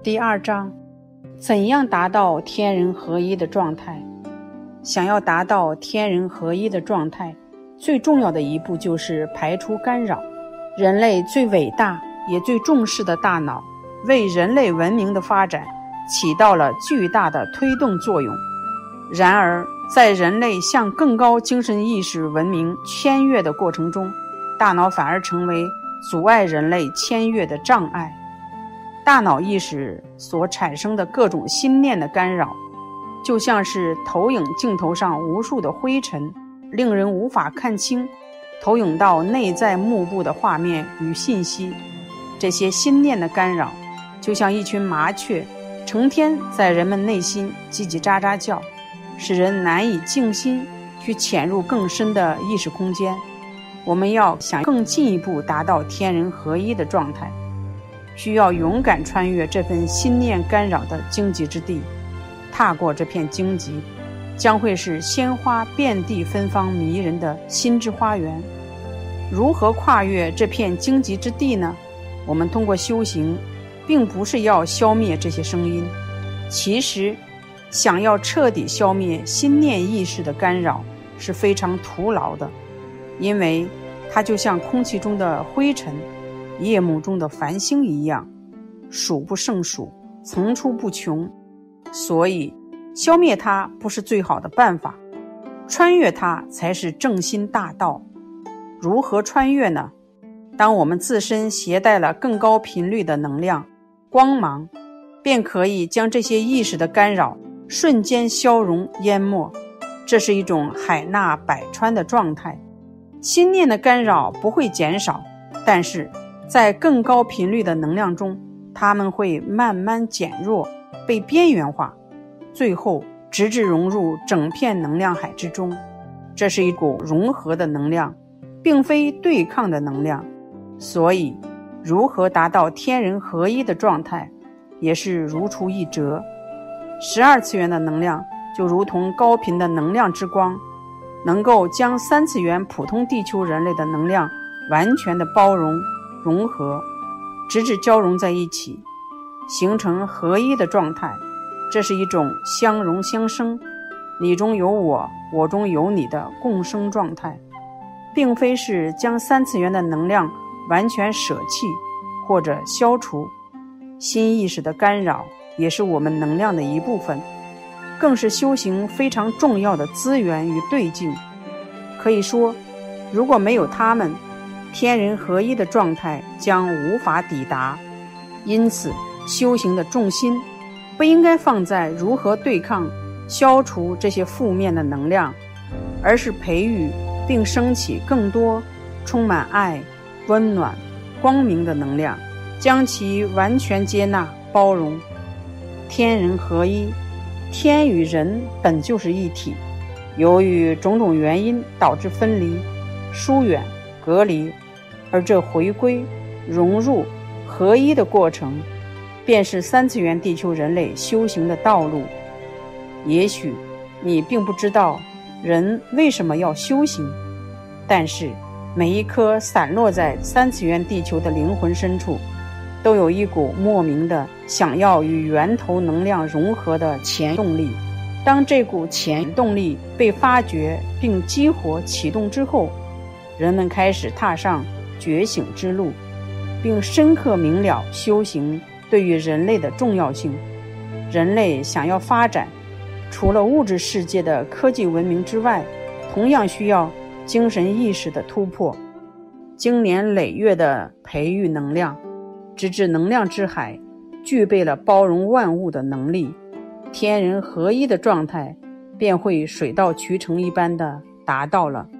第2章，怎样达到天人合一的状态？想要达到天人合一的状态，最重要的一步就是排除干扰。人类最伟大也最重视的大脑，为人类文明的发展起到了巨大的推动作用。然而，在人类向更高精神意识文明迁越的过程中，大脑反而成为阻碍人类迁越的障碍。大脑意识所产生的各种心念的干扰，就像是投影镜头上无数的灰尘，令人无法看清投影到内在幕布的画面与信息。这些心念的干扰，就像一群麻雀，成天在人们内心叽叽喳喳叫，使人难以静心去潜入更深的意识空间。我们要想更进一步达到天人合一的状态，需要勇敢穿越这份心念干扰的荆棘之地。踏过这片荆棘，将会是鲜花遍地芬芳迷人的心之花园。如何跨越这片荆棘之地呢？我们通过修行，并不是要消灭这些声音。其实，想要彻底消灭心念意识的干扰是非常徒劳的，因为它就像空气中的灰尘，夜幕中的繁星一样，数不胜数，层出不穷。所以消灭它不是最好的办法，穿越它才是正心大道。如何穿越呢？当我们自身携带了更高频率的能量光芒，便可以将这些意识的干扰瞬间消融淹没。这是一种海纳百川的状态。心念的干扰不会减少，但是在更高频率的能量中，它们会慢慢减弱，被边缘化，最后直至融入整片能量海之中。这是一股融合的能量，并非对抗的能量。所以如何达到天人合一的状态也是如出一辙。12次元的能量就如同高频的能量之光，能够将3次元普通地球人类的能量完全的包容融合，直至交融在一起，形成合一的状态。这是一种相融相生，你中有我，我中有你的共生状态，并非是将3次元的能量完全舍弃或者消除。心意识的干扰也是我们能量的一部分，更是修行非常重要的资源与对境。可以说，如果没有它们，天人合一的状态将无法抵达。因此，修行的重心不应该放在如何对抗、消除这些负面的能量，而是培育并升起更多充满爱、温暖、光明的能量，将其完全接纳、包容。天人合一，天与人本就是一体，由于种种原因导致分离、疏远、隔离，而这回归、融入、合一的过程，便是3次元地球人类修行的道路。也许你并不知道人为什么要修行，但是每一颗散落在3次元地球的灵魂深处，都有一股莫名的想要与源头能量融合的潜动力。当这股潜动力被发掘并激活启动之后，人们开始踏上觉醒之路，并深刻明了修行对于人类的重要性。人类想要发展，除了物质世界的科技文明之外，同样需要精神意识的突破，经年累月的培育能量，直至能量之海具备了包容万物的能力，天人合一的状态便会水到渠成一般的达到了。